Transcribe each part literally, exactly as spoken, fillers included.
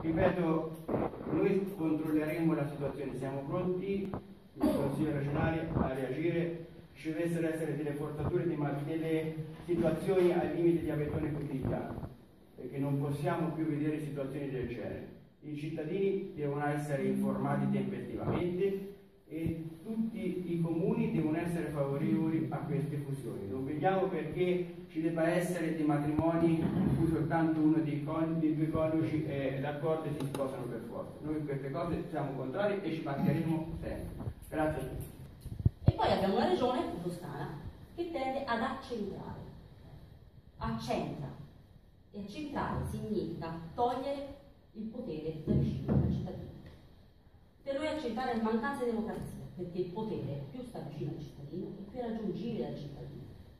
ripeto, noi controlleremo la situazione, siamo pronti, il Consiglio regionale, a reagire. Ci dovessero essere delle forzature, delle situazioni al limite di avvertone quotidiano, perché non possiamo più vedere situazioni del genere. I cittadini devono essere informati tempestivamente e tutti i comuni devono essere favorevoli a queste fusioni. Non vediamo perché ci debba essere dei matrimoni in cui soltanto uno dei, con, dei due coniugi è d'accordo e si sposano per forza. Noi in queste cose siamo contrari e ci batteremo sempre. Grazie a tutti. E poi abbiamo una regione, Toscana, che tende ad accentrare. Accentra. E accentrare significa togliere il potere da vicino al cittadino. Per noi accentrare è mancanza di democrazia, perché il potere più sta vicino al cittadino e più è raggiungibile dal cittadino.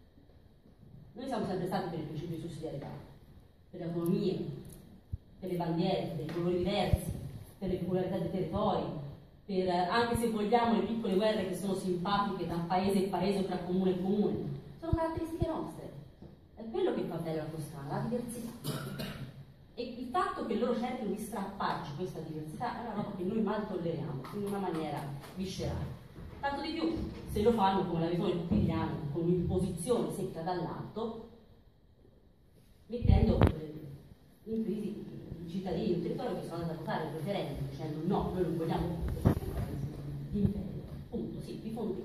Noi siamo sempre stati per il principio di sussidiarietà, per le autonomie, per le bandiere, per i colori diversi, per le peculiarità dei territori, per, anche se vogliamo, le piccole guerre che sono simpatiche tra paese e paese o tra comune e comune. Sono caratteristiche nostre. È quello che fa bene la Toscana, la diversità. E il fatto che loro cerchino di strapparci questa diversità è una roba che noi mal tolleriamo, in una maniera viscerale. Tanto di più, se lo fanno come la visione quotidiana, con un'imposizione secca dall'alto, mettendo in crisi i cittadini del territorio che sono andati a votare il referendum dicendo no, noi non vogliamo l'imperio. Punto, sì, vi fondo.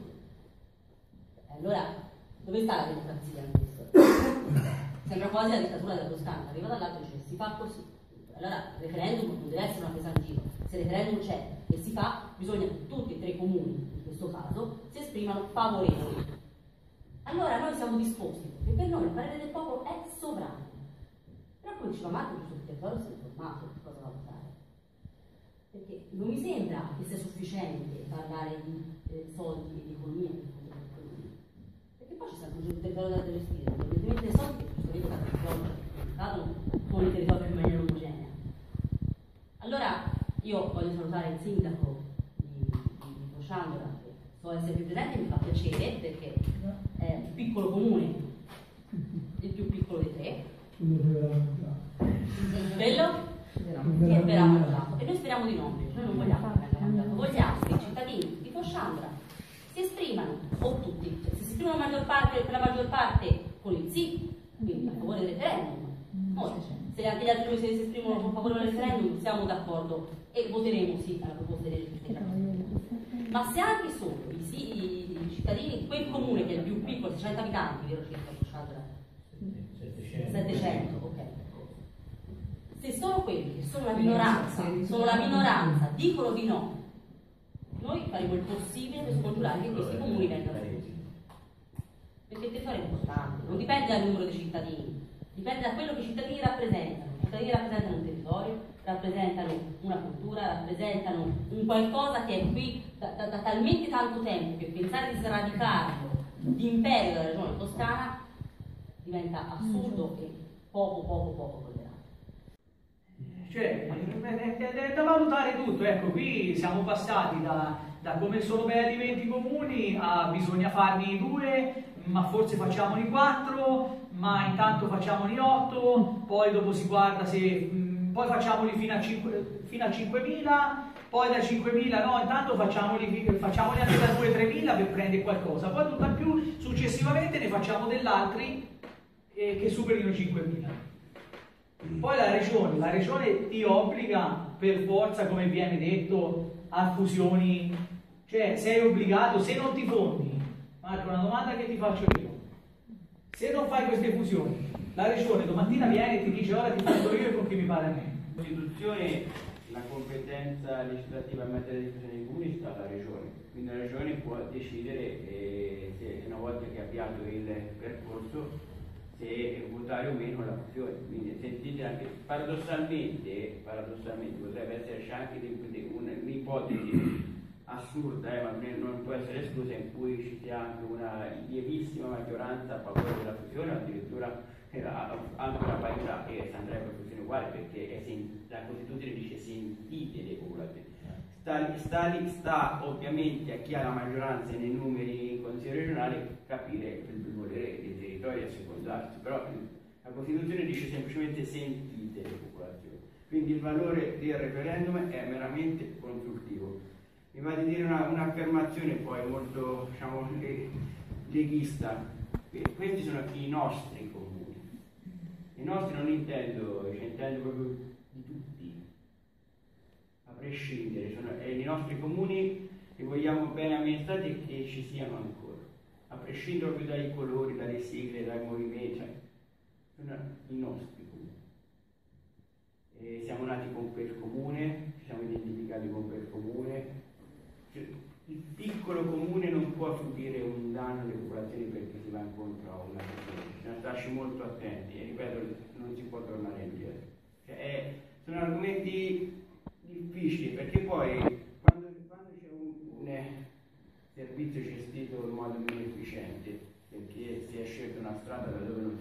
Allora, dove sta la democrazia in questo? Sembra quasi la dittatura della Toscana, arriva dall'alto e dice si fa così. Allora il referendum non deve essere una presa in giro, se il referendum c'è e si fa, bisogna che tutti e tre i comuni, in questo caso, si esprimano favorevoli. Allora noi siamo disposti, perché per noi il parere del popolo è sovrano. Però poi ci va male che sul territorio si è informato di cosa va a votare. Perché non mi sembra che sia sufficiente parlare di eh, soldi e di economia, perché poi ci sta il territorio delle sfide, evidentemente i soldi cadono con i territori in maniera omogenea. Allora io voglio salutare il sindaco di, di Fosciandra, che so essere qui presente, mi fa piacere perché è un piccolo comune, il più piccolo dei tre. Quello che verrà mangiato. E noi speriamo di no, noi non vogliamo che venga mangiato, vogliamo che i cittadini di Fosciandra si esprimano, o tutti, cioè, se si esprimono la maggior parte, per la maggior parte con il sì, quindi a favore del referendum. Ora, se anche gli altri due si esprimono a favore del referendum, siamo d'accordo e voteremo sì alla proposta di legge. Ma se anche solo i, sì, i, i cittadini di quel comune che è il più piccolo, seicento abitanti, vero circa, settecento, ok. Se sono quelli che sono la minoranza, sono la minoranza, dicono di no, noi faremo il possibile per scongiurare che questi comuni vengano chiusi. Perché il territorio è importante, non dipende dal numero di cittadini, dipende da quello che i cittadini rappresentano. I cittadini rappresentano un territorio, rappresentano una cultura, rappresentano un qualcosa che è qui da, da, da talmente tanto tempo che pensare di sradicarlo d'imperio della regione toscana diventa assurdo e poco poco poco tollerato. Cioè, è da valutare tutto, ecco, qui siamo passati da, da come sono belli venti comuni a bisogna farne due, ma forse facciamoli quattro, ma intanto facciamoli otto, poi dopo si guarda se, mh, poi facciamoli fino a, fino a cinquemila, poi da cinquemila no, intanto facciamoli, facciamoli anche da due tremila per prendere qualcosa, poi tutt'al più successivamente ne facciamo dell'altri eh, che superino cinquemila. Poi la regione, la regione ti obbliga per forza, come viene detto, a fusioni, cioè sei obbligato, se non ti fondi. Marco, una domanda che ti faccio io: se non fai queste fusioni, la regione domattina viene e ti dice ora ti fondo io e con chi mi pare a me. In Costituzione la competenza legislativa in materia di fusione dei comuni sta alla regione, quindi la regione può decidere eh, se una volta che ha avviato il percorso se votare o meno la fusione. Quindi sentite anche paradossalmente, paradossalmente potrebbe esserci anche un'ipotesi assurda, eh, ma non può essere esclusa, in cui ci sia anche una lievissima maggioranza a favore della fusione, o addirittura eh, anche una parità, e andrebbe a fusione uguale, perché è la Costituzione dice sentite le popolazioni. Sta, sta, sta ovviamente a chi ha la maggioranza nei numeri in Consiglio regionale capire il volere dei territori a secondarsi, però la Costituzione dice semplicemente sentite le popolazioni. Quindi il valore del referendum è meramente consultivo. Mi va di dire una, un'affermazione poi molto, diciamo, leghista. Questi sono i nostri comuni. I nostri non intendo, cioè intendo proprio di tutti, a prescindere. Sono è i nostri comuni che vogliamo bene amministrati e che ci siano ancora, a prescindere proprio dai colori, dalle sigle, dai movimenti, cioè, sono i nostri comuni. E siamo nati con quel comune, ci siamo identificati con quel comune. Cioè, il piccolo comune non può subire un danno alle popolazioni perché si va incontro a una persona, bisogna starci molto attenti e ripeto, non si può tornare indietro. Cioè, è, sono argomenti difficili perché poi quando, quando c'è un, un eh, servizio gestito in modo meno efficiente perché si è scelta una strada da dove non